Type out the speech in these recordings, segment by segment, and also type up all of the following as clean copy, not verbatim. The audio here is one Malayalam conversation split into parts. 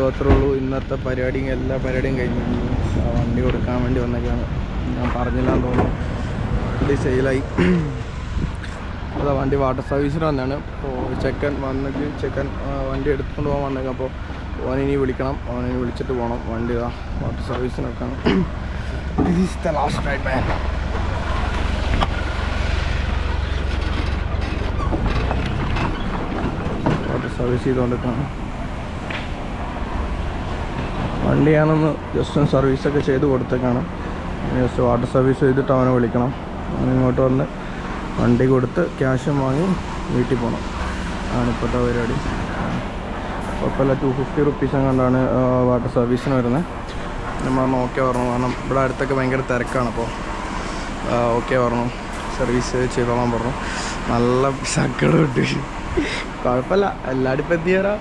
സോ അത്രേ ഉള്ളൂ. ഇന്നത്തെ പരിപാടിയും എല്ലാ പരിപാടിയും കഴിഞ്ഞു. വണ്ടി കൊടുക്കാൻ വേണ്ടി വന്നേക്കാണ്. ഞാൻ പറഞ്ഞില്ലാന്ന് തോന്നുന്നു. വണ്ടി സെയിലായി. അതാ വണ്ടി വാട്ടർ സർവീസിന് വന്നതാണ്. അപ്പോൾ ചെക്കൻ വണ്ടി എടുത്തുകൊണ്ട് പോകാൻ വന്നേക്കാം. അപ്പോൾ ഓനിനി വിളിക്കണം. ഓനിനി വിളിച്ചിട്ട് പോകണം. വണ്ടി വാട്ടർ സർവീസിനൊക്കെയാണ്. This is the last ride man. Water service ചെയ്തുകൊണ്ടിരിക്കണം. വണ്ടി ഞാനൊന്ന് ജസ്റ്റ് ഒന്ന് സർവീസൊക്കെ ചെയ്ത് കൊടുത്തേക്കാണ്. ജസ്റ്റ് വാട്ടർ സർവീസ് ചെയ്തിട്ട് അവനെ വിളിക്കണം. അവനിങ്ങോട്ട് വന്ന് വണ്ടി കൊടുത്ത് ക്യാഷും വാങ്ങി വീട്ടിൽ പോകണം. ആണിപ്പോഴത്തെ പരിപാടി. കുഴപ്പമില്ല. 250 റുപ്പീസ് കണ്ടാണ് വാട്ടർ സർവീസിന് വരുന്നത്. നമ്മൾ ഓക്കെ പറഞ്ഞു. കാരണം ഇവിടെ അടുത്തൊക്കെ ഭയങ്കര തിരക്കാണ്. അപ്പോൾ ഓക്കെ പറഞ്ഞു. സർവീസ് ചെയ്തോളാൻ പറഞ്ഞു. നല്ല സങ്കടമുണ്ട്. കുഴപ്പമില്ല. എല്ലാവരും ഇപ്പം എന്ത് ചെയ്യാറാ,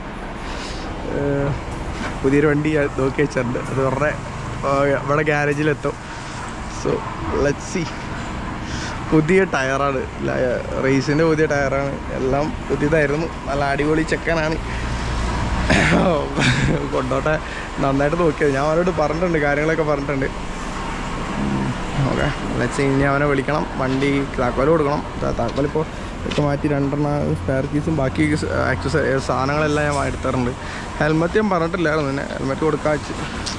പുതിയൊരു വണ്ടി നോക്കി വെച്ചിട്ടുണ്ട്. അത് പറഞ്ഞ ഇവിടെ ഗ്യാരേജിലെത്തും. So let's see. പുതിയ ടയറാണ്, റേസിൻ്റെ പുതിയ ടയറാണ്. എല്ലാം പുതിയതായിരുന്നു. നല്ല അടിപൊളി ചെക്കനാണ്. കൊണ്ടോട്ടെ. നന്നായിട്ട് നോക്കിയത്. ഞാൻ അവരോട് പറഞ്ഞിട്ടുണ്ട്, കാര്യങ്ങളൊക്കെ പറഞ്ഞിട്ടുണ്ട്. Okay let's see. ഇനി അവനെ വിളിക്കണം. വണ്ടി താക്കോൽ കൊടുക്കണം. താക്കോലിപ്പോൾ ഒക്കെ മാറ്റി 2 സ്പെയർ കീസും ബാക്കി സാധനങ്ങളെല്ലാം ഞാൻ എടുത്തിട്ടുണ്ട്. ഹെൽമെറ്റ് ഞാൻ പറഞ്ഞിട്ടില്ലായിരുന്നു. പിന്നെ ഹെൽമെറ്റ് കൊടുക്കാൻ വെച്ച്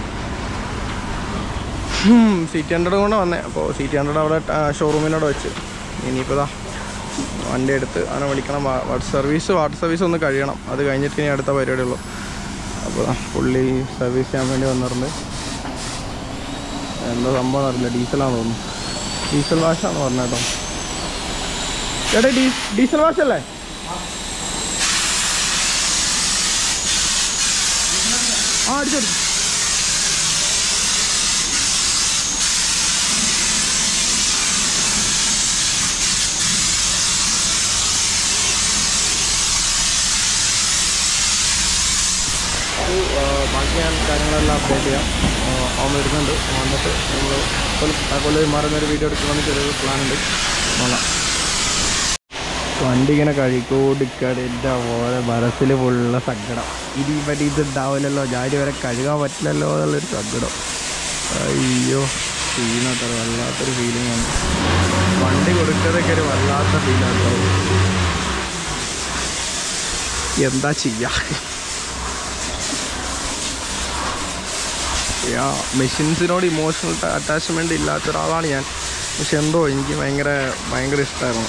CT100 കൊണ്ട് വന്നേ. അപ്പോൾ CT100 അവിടെ ഷോറൂമിനോട് വെച്ച് ഇനിയിപ്പോൾ വണ്ടി എടുത്ത് അവനെ വിളിക്കണം. വാട്ടർ സർവീസ് ഒന്ന് കഴിയണം. അത് കഴിഞ്ഞിട്ട് ഇനി അടുത്ത പരിപാടിയുള്ളൂ. അപ്പോൾ പുള്ളി സർവീസ് ചെയ്യാൻ വേണ്ടി വന്നിട്ടുണ്ട്. എന്താ സംഭവം അറിയില്ല. ഡീസലാണെന്ന് തോന്നുന്നു. ഡീസൽ വാഷാന്ന് പറഞ്ഞു കേട്ടോ. ചേട്ടാ ഡീസൽ വാഷല്ലേ? അടിച്ചെടുത്തു. ബാക്കി ഞാൻ കാര്യങ്ങളെല്ലാം അപ്ഡേറ്റ് ചെയ്യാം. അവൻ വരുന്നുണ്ട്. വന്നിട്ട് നമ്മൾ കൊല്ലം മാറുന്നൊരു വീഡിയോ എടുക്കണമെന്ന് ചെറിയൊരു പ്ലാനുണ്ട്. നോക്കാം. വണ്ടി ഇങ്ങനെ കഴിക്കോടിക്കാട് എൻ്റെ പോലെ മനസ്സിൽ ഫുള്ള സങ്കടം. ഇത് ഉണ്ടാവില്ലല്ലോ, ജാതി വരെ കഴുകാൻ പറ്റില്ലല്ലോ എന്നുള്ളൊരു സങ്കടം. അയ്യോ ഫീലത്ര വല്ലാത്തൊരു ഫീലിംഗ് ആണ്. വണ്ടി കൊടുക്കുന്നതൊക്കെ ഒരു വല്ലാത്ത ഫീലാണ്. എന്താ ചെയ്യാ. മെഷീൻസിനോട് ഇമോഷണൽ അറ്റാച്ച്മെൻറ്റ് ഇല്ലാത്ത ഒരാളാണ് ഞാൻ. പക്ഷെ എന്തോ എനിക്ക് ഭയങ്കര ഇഷ്ടമായിരുന്നു.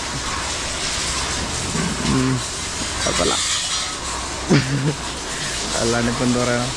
കുഴപ്പമില്ല. അല്ലാണ്ട് ഇപ്പം എന്താ പറയുക.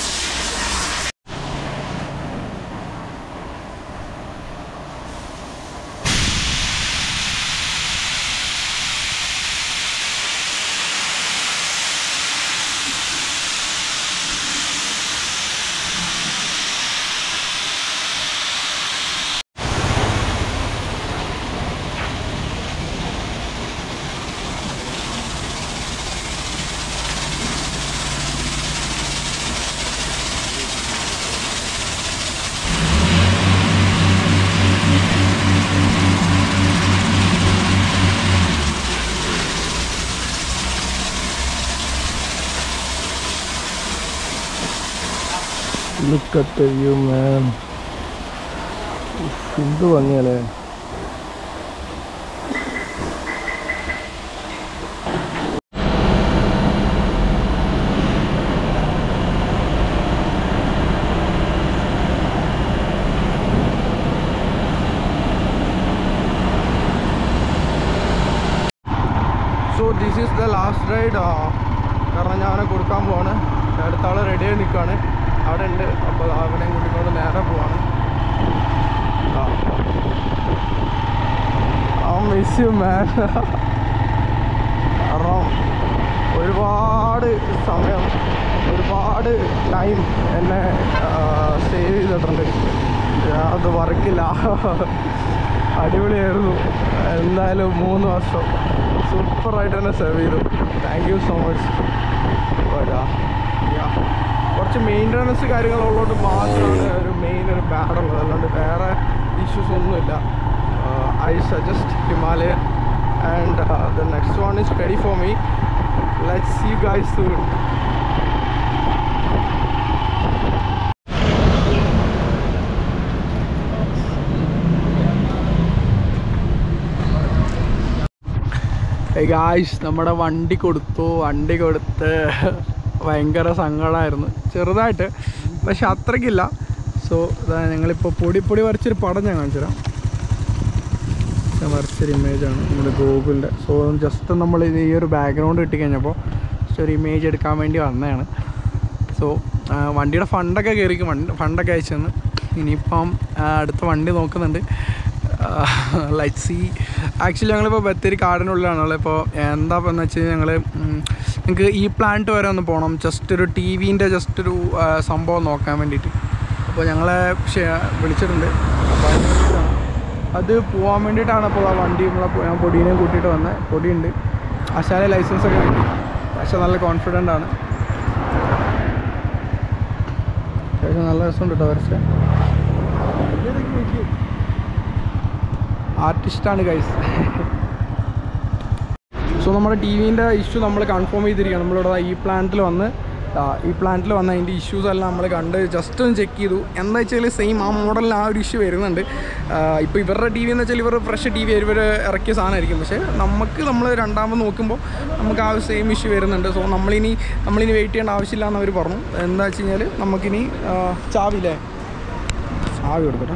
Look at the view, man. എന്ത് ഭംഗിയല്ലേ. So this is the last ride. കാരണം ഞാൻ അവനെ കൊടുക്കാൻ പോവാണ്. അടുത്ത ആൾ റെഡിയായി നിൽക്കുകയാണ്. അവിടെ ഉണ്ട്. അപ്പോൾ അവനെയും കൂട്ടിക്കൊണ്ട് നേരെ പോവാണ്. Miss you man. കാരണം ഒരുപാട് സമയം, ഒരുപാട് ടൈം എന്നെ സേവ് ചെയ്തിട്ടുണ്ട്. അത് വർക്കില്ല. അടിപൊളിയായിരുന്നു. എന്തായാലും 3 വർഷം സൂപ്പറായിട്ട് തന്നെ സേവ് ചെയ്തു. Thank you so much. കുറച്ച് മെയിൻ്റനൻസ് കാര്യങ്ങളുള്ളതുകൊണ്ട് മാത്രമാണ് ഒരു ബാഡുള്ളത്. അല്ലാണ്ട് വേറെ ഇഷ്യൂസ് ഒന്നുമില്ല. I suggest Himalayan and the next one is ready for me. Let's see you guys soon. Guys നമ്മുടെ വണ്ടി കൊടുത്ത് ഭയങ്കര സങ്കടമായിരുന്നു ചെറുതായിട്ട്, പക്ഷെ അത്രയ്ക്കില്ല. സോ ഞങ്ങളിപ്പോൾ പൊടി വരച്ചൊരു പടം ഞാൻ കാണിച്ചു തരാം. വരച്ചൊരു ഇമേജാണ് നമ്മുടെ ഗൂഗിളിൻ്റെ. സോ ജസ്റ്റ് നമ്മൾ ഈ ഒരു ബാക്ക്ഗ്രൗണ്ട് കിട്ടിക്കഴിഞ്ഞപ്പോൾ ജസ്റ്റ് ഒരു ഇമേജ് എടുക്കാൻ വേണ്ടി വന്നതാണ്. സോ വണ്ടിയുടെ ഫണ്ടൊക്കെ കയറിക്കും, ഫണ്ടൊക്കെ അയച്ചു തന്നു. ഇനിയിപ്പം അടുത്ത വണ്ടി നോക്കുന്നുണ്ട്. Light C. ആക്ച്വലി ഞങ്ങളിപ്പോൾ ബത്തേരി കാടിനുള്ളിലാണുള്ളത്. ഇപ്പോൾ എന്താണെന്ന് വെച്ച് കഴിഞ്ഞാൽ ഞങ്ങൾക്ക് ഈ പ്ലാന്റ് വരെ ഒന്ന് പോകണം, ജസ്റ്റ് ഒരു ടി വിൻ്റെ ജസ്റ്റ് ഒരു സംഭവം നോക്കാൻ വേണ്ടിയിട്ട്. അപ്പോൾ ഞങ്ങളെ വിളിച്ചിട്ടുണ്ട്. അപ്പോൾ അത് പോകാൻ വേണ്ടിയിട്ടാണ് ഇപ്പോൾ ആ വണ്ടി ഞാൻ പൊടീനെ കൂട്ടിയിട്ട് വന്നത്. പൊടിയുണ്ട്, അശാല ലൈസൻസൊക്കെ കിട്ടി, പക്ഷേ നല്ല കോൺഫിഡൻ്റ് ആണ്. അത്യാവശ്യം നല്ല രസമുണ്ട് കേട്ടോ വരച്ച. ആർട്ടിസ്റ്റാണ് ഗൈസ്. സോ നമ്മുടെ ടി വിൻ്റെ ഇഷ്യൂ നമ്മൾ കൺഫേം ചെയ്തിരിക്കുകയാണ്. നമ്മളിവിടെ ഈ പ്ലാന്റിൽ വന്ന് അതിൻ്റെ ഇഷ്യൂസ് എല്ലാം നമ്മൾ കണ്ട് ജസ്റ്റ് ഒന്ന് ചെക്ക് ചെയ്തു. എന്താ വെച്ചാൽ സെയിം ആ മോഡലിൽ ആ ഒരു ഇഷ്യൂ വരുന്നുണ്ട്. ഇപ്പോൾ ഇവരുടെ ടി വി എന്ന് വെച്ചാൽ ഇവർ ഫ്രഷ് ടി വി ഇവർ ഇറക്കിയ സാധനമായിരിക്കും, പക്ഷേ നമ്മൾ രണ്ടാമത് നോക്കുമ്പോൾ നമുക്ക് ആ സെയിം ഇഷ്യൂ വരുന്നുണ്ട്. സോ നമ്മളിനി വെയിറ്റ് ചെയ്യേണ്ട ആവശ്യമില്ല എന്ന് അവർ പറഞ്ഞു. എന്താ വെച്ച് കഴിഞ്ഞാൽ നമുക്കിനി ചാവി കൊടുക്കട്ടെ.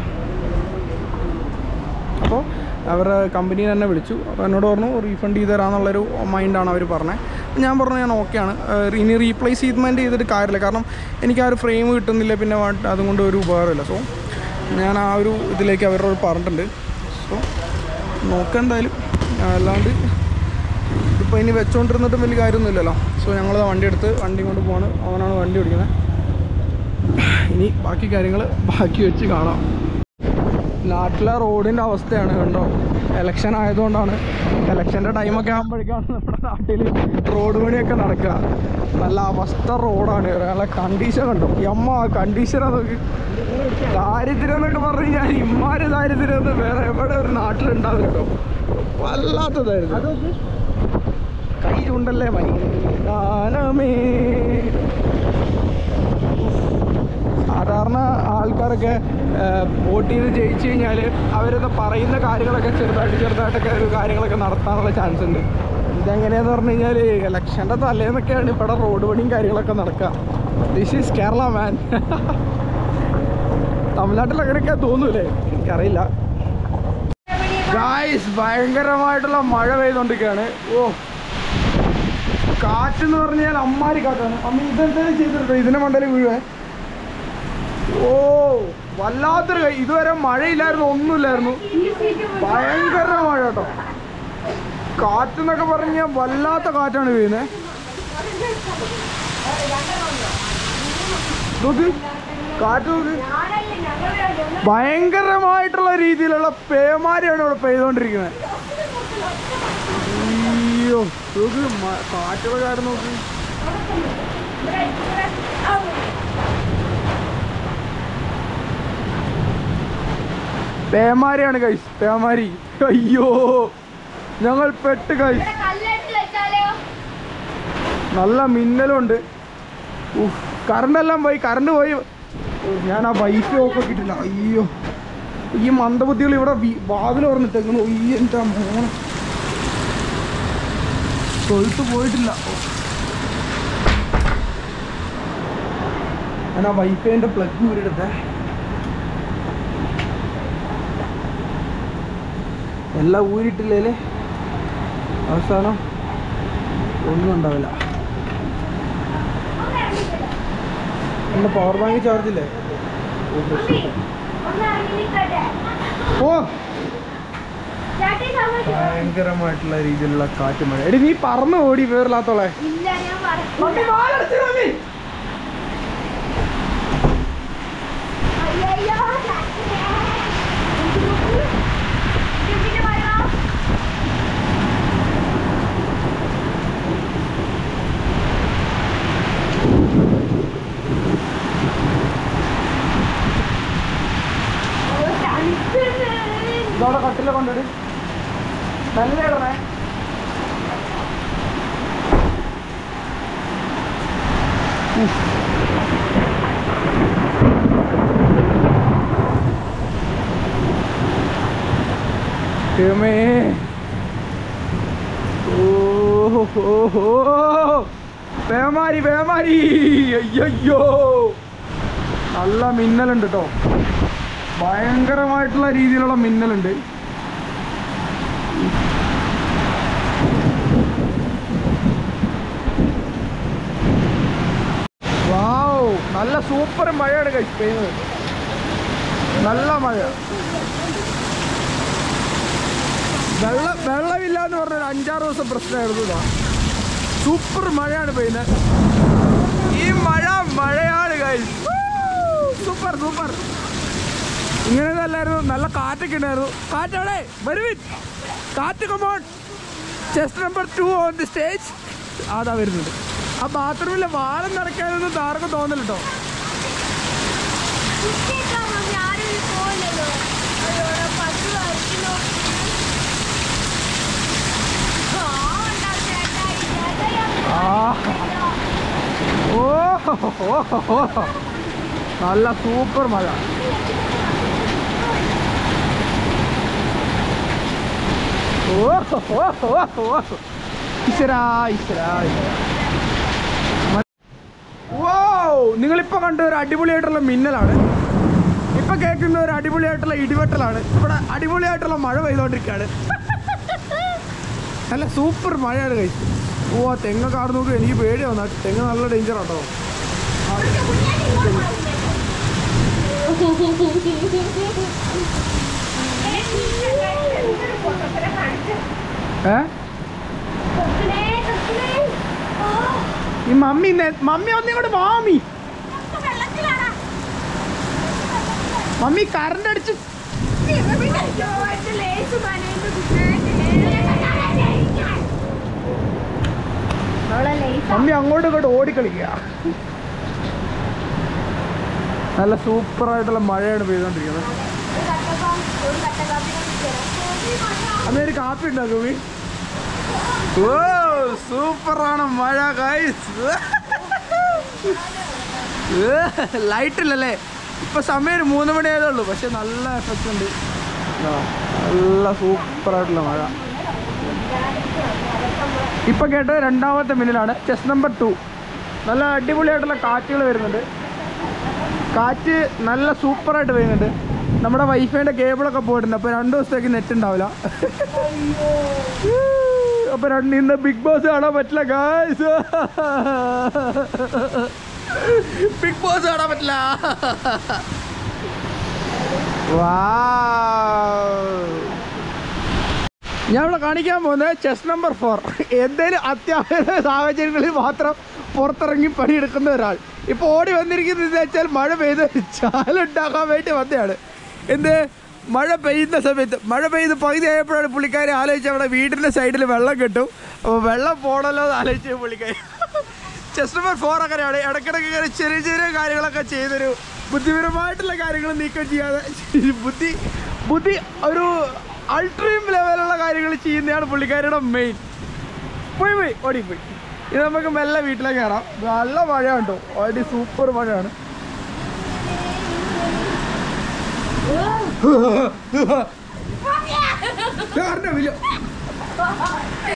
അപ്പോൾ അവരുടെ കമ്പനിയിൽ തന്നെ വിളിച്ചു. അപ്പോൾ എന്നോട് പറഞ്ഞു റീഫണ്ട് ചെയ്ത് തരാമെന്നുള്ളൊരു മൈൻഡാണ് അവർ പറഞ്ഞത്. ഞാൻ പറഞ്ഞു ഞാൻ ഓക്കെയാണ്. ഇനി റീപ്ലേസ്മെൻറ്റ് ചെയ്തിട്ട് കാര്യമില്ല, കാരണം എനിക്ക് ആ ഒരു ഫ്രെയിം കിട്ടുന്നില്ല, പിന്നെ അതുകൊണ്ട് ഒരു ഉപകാരമില്ല. സോ ഞാൻ ആ ഒരു ഇതിലേക്ക് അവരോട് പറഞ്ഞിട്ടുണ്ട്. സോ നോക്കാം എന്തായാലും, അല്ലാണ്ട് ഇപ്പോൾ ഇനി വെച്ചുകൊണ്ടിരുന്നിട്ടും വലിയ കാര്യമൊന്നുമില്ലല്ലോ. സോ ഞങ്ങൾ വണ്ടി കൊണ്ട് പോവാണ്. അവനാണ് വണ്ടി ഓടിക്കുന്നത്. ഇനി ബാക്കി കാര്യങ്ങൾ വെച്ച് കാണാം. നാട്ടിലെ റോഡിൻ്റെ അവസ്ഥയാണ് കണ്ടോ. എലക്ഷൻ ആയതുകൊണ്ടാണ്, എലക്ഷൻ്റെ ടൈമൊക്കെ ആകുമ്പോഴേക്കാണ് നമ്മുടെ നാട്ടിൽ റോഡ് പണിയൊക്കെ നടക്കുക. നല്ല അവസ്ഥ റോഡാണ്, നല്ല കണ്ടീഷൻ കണ്ടോ. കണ്ടീഷനാണ് നോക്ക്. ദാരിദ്ര്യം എന്നൊക്കെ പറഞ്ഞു കഴിഞ്ഞാൽ ഇമ്മാര് ദാരിദ്ര്യം ഒന്നും വേറെ എവിടെ ഒരു നാട്ടിലുണ്ടാവില്ല കേട്ടോ. വല്ലാത്തതായിരുന്നു. കൈ ചൂണ്ടല്ലേ മൈതാനമേ. സാധാരണ ആൾക്കാരൊക്കെ വോട്ട് ചെയ്ത് ജയിച്ചു കഴിഞ്ഞാൽ അവരത് പറയുന്ന കാര്യങ്ങളൊക്കെ ചെറുതായിട്ടൊക്കെ ഒരു കാര്യങ്ങളൊക്കെ നടത്താനുള്ള ചാൻസ് ഉണ്ട്. ഇതെങ്ങനെയാന്ന് പറഞ്ഞു കഴിഞ്ഞാൽ ഇലക്ഷൻ്റെ തലേന്നൊക്കെയാണ് ഇവിടെ റോഡ് പണിയും കാര്യങ്ങളൊക്കെ നടക്കുക. This is Kerala man. തമിഴ്നാട്ടിൽ അങ്ങനെയൊക്കെ തോന്നൂലേ, എനിക്കറിയില്ല. ഗായ്സ് ഭയങ്കരമായിട്ടുള്ള മഴ പെയ്തുകൊണ്ടിരിക്കുകയാണ്. കാറ്റെന്ന് പറഞ്ഞാൽ അമ്മാരി കാറ്റാണ്. ഇതെന്തായാലും ചെയ്തിട്ടുണ്ടോ, ഇതിനെ മണ്ടയിൽ വീഴുവേ. വല്ലാത്തൊരു ഇതുവരെ മഴയില്ലായിരുന്നു, ഒന്നുമില്ലായിരുന്നു. ഭയങ്കര മഴ കേട്ടോ. കാറ്റെന്നൊക്കെ പറഞ്ഞാൽ വല്ലാത്ത കാറ്റാണ് വീഴുന്നത്. കാറ്റ് നോക്ക്, ഭയങ്കരമായിട്ടുള്ള രീതിയിലുള്ള പേമാരിയാണ് ഇവിടെ പെയ്തുകൊണ്ടിരിക്കുന്നത്. അയ്യോ നോക്ക്, കാറ്റുള്ള കാര്യം നോക്ക്. പേമാരിയാണ് ഗൈസ്, പേമാരി. അയ്യോ ഞങ്ങൾ പെട്ട് ഗൈസ്. നല്ല മിന്നലുണ്ട്. കറണ്ട് പോയി. ഞാൻ ആ വൈഫ് ഓഫ് ആക്കിയിട്ടില്ല. അയ്യോ ഈ മന്ദബുദ്ധികൾ ഇവിടെ വാതിൽ പറഞ്ഞിട്ടേക്കുന്നു. അയ്യോ എൻ്റെ മോനെ, തൊഴുത്ത് പോയിട്ടില്ല. ഞാൻ ആ വൈഫൈൻ്റെ പ്ലഗ് ഊരിയെടുത്തേ. എല്ലാം ഊരിട്ടില്ലേ അവസാനം ഒന്നും ഉണ്ടാവില്ല. എൻ്റെ പവർ ബാങ്ക് ചാർജില്ലേ? ഭയങ്കരമായിട്ടുള്ള രീതിയിലുള്ള കാറ്റ് മഴ. എടി നീ പറന്ന് ഓടി വേറില്ലാത്തോളെ. ഇതോടെ കട്ടില കൊണ്ടിട്, നല്ല ഇടണേ. ഓ പേമാരി പേമാരി, അയ്യോ നല്ല മിന്നലുണ്ട് കേട്ടോ, ഭയങ്കരമായിട്ടുള്ള രീതിയിലുള്ള മിന്നലുണ്ട്. വാവ്, നല്ല സൂപ്പർ മഴയാണ് പെയ്യുന്നത്, നല്ല മഴ. വെള്ളമില്ല എന്ന് പറഞ്ഞൊരു 5-6 ദിവസം പ്രശ്നമായിരുന്നു. സൂപ്പർ മഴയാണ് പെയ്യുന്നത്. ഈ മഴയാണ് ഗൈസ്, സൂപ്പർ സൂപ്പർ. ഇങ്ങനെ നല്ലായിരുന്നു, നല്ല കാറ്റൊക്കെ ഉണ്ടായിരുന്നു. കാറ്റവിടെ വരുവിൻ, കാറ്റ് come on. Chest number 2 on the stage. അതാ വരുന്നുണ്ട്. ആ ബാത്റൂമിലെ വാരം നിറയ്ക്കാനൊന്നും ആർക്കും തോന്നില്ല കേട്ടോ. ഓ നല്ല സൂപ്പർ മഴ. നിങ്ങളിപ്പോ കണ്ട ഒരു അടിപൊളിയായിട്ടുള്ള മിന്നലാണ്, ഇപ്പൊ കേൾക്കുന്ന ഒരു അടിപൊളിയായിട്ടുള്ള ഇടിവെട്ടലാണ്. ഇവിടെ അടിപൊളിയായിട്ടുള്ള മഴ പെയ്തോണ്ടിരിക്കുകയാണ്. നല്ല സൂപ്പർ മഴയാണ് കഴിച്ചു. തെങ്ങ് കാട് നോക്കി എനിക്ക് പേടി വന്നാ, തെങ്ങ് നല്ല ഡേഞ്ചർ ആട്ടോ. ഈ മമ്മി ഒന്നിങ്ങോട്ട് വാമി, മമ്മി കറണ്ട് അടിച്ച് മമ്മി അങ്ങോട്ടും ഇങ്ങോട്ട് ഓടിക്കളിക്കുക. നല്ല സൂപ്പറായിട്ടുള്ള മഴയാണ് പെയ്തോണ്ടിരിക്കുന്നത്. അന്നേരം കാപ്പി ഉണ്ടാക്കും. ഓ സൂപ്പറാണ് മഴ ഗൈസ്. ലൈറ്റ് ഇല്ലല്ലേ, ഇപ്പൊ സമയം 3 മണി ആയതേ ഉള്ളൂ, പക്ഷെ നല്ല എഫക്റ്റ് ഉണ്ട്. നല്ല സൂപ്പറായിട്ടുള്ള മഴ. ഇപ്പൊ കേട്ടത് 2ാമത്തെ മിന്നലാണ്, ചെസ്റ്റ് നമ്പർ 2. നല്ല അടിപൊളിയായിട്ടുള്ള കാറ്റുകൾ വരുന്നുണ്ട്. കാറ്റ് നല്ല സൂപ്പറായിട്ട് വരുന്നുണ്ട്. നമ്മുടെ വൈഫൈൻ്റെ കേബിളൊക്കെ പോയിട്ടുണ്ട്, അപ്പോൾ 2 ദിവസത്തേക്ക് നെറ്റ് ഉണ്ടാവില്ല. അപ്പോൾ ഇന്ന് ബിഗ് ബോസ് കാണാൻ പറ്റില്ല ഗായ്സ്, ബിഗ് ബോസ് കാണാൻ പറ്റില്ല. ഞാൻ ഇവിടെ കാണിക്കാൻ പോകുന്നത് ചെസ്റ്റ് നമ്പർ 4. എന്തെങ്കിലും അത്യാവശ്യ സാഹചര്യങ്ങളിൽ മാത്രം പുറത്തിറങ്ങി പണിയെടുക്കുന്ന ഒരാൾ ഇപ്പോൾ ഓടി വന്നിരിക്കുന്നത് വെച്ചാൽ മഴ പെയ്ത് ചാലുണ്ടാക്കാൻ വേണ്ടി വന്നതാണ്. മഴ പെയ്യുന്ന സമയത്ത്, മഴ പെയ്ത് പകുതി ആയപ്പോഴാണ് പുള്ളിക്കാരി ആലോചിച്ച് അവിടെ വീടിൻ്റെ സൈഡിൽ വെള്ളം കിട്ടും, അപ്പോൾ വെള്ളം പോകണമല്ലോ എന്ന് ആലോചിച്ച് പുള്ളിക്കാരി. ചെസ്റ്റ് നമ്പർ 4 അങ്ങനെയാണ്, ഇടയ്ക്കിടയ്ക്ക് ഇങ്ങനെ ചെറിയ ചെറിയ കാര്യങ്ങളൊക്കെ ചെയ്തൊരു ബുദ്ധിപരമായിട്ടുള്ള കാര്യങ്ങൾ നീക്കം ചെയ്യാതെ ബുദ്ധി ഒരു അൾട്രീം ലെവലുള്ള കാര്യങ്ങൾ ചെയ്യുന്നതാണ് പുള്ളിക്കാരിയുടെ മെയിൻ. പോയി ഓടിപ്പോയി. ഇത് നമുക്ക് മെല്ലെ വീട്ടിലേക്ക് കയറാം. നല്ല മഴയാണ് കേട്ടോ, അടി സൂപ്പർ മഴയാണ്.